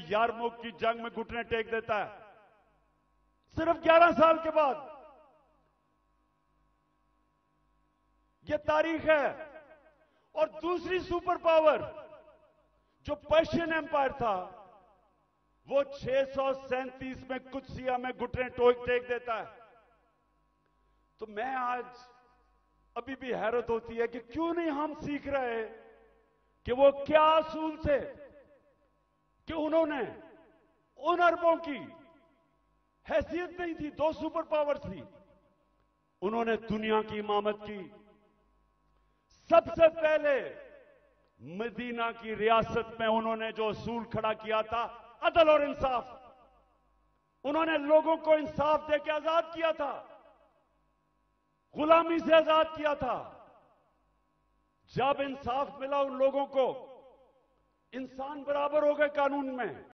यारमुख की जंग में घुटने टेक देता है। सिर्फ 11 साल के बाद यह तारीख है। और दूसरी सुपर पावर जो पर्शियन एम्पायर था, वो 637 में कुत्सिया में घुटने टेक देता है। तो मैं आज अभी भी हैरत होती है कि क्यों नहीं हम सीख रहे कि वो क्या असूल थे कि उन्होंने उन अरबों की हैसियत नहीं थी, 2 सुपर पावर थी, उन्होंने दुनिया की इमामत की। सबसे पहले मदीना की रियासत में उन्होंने जो असूल खड़ा किया था, अदल और इंसाफ, उन्होंने लोगों को इंसाफ देकर आजाद किया था, गुलामी से आजाद किया था। जब इंसाफ मिला उन लोगों को, इंसान बराबर हो गए कानून में।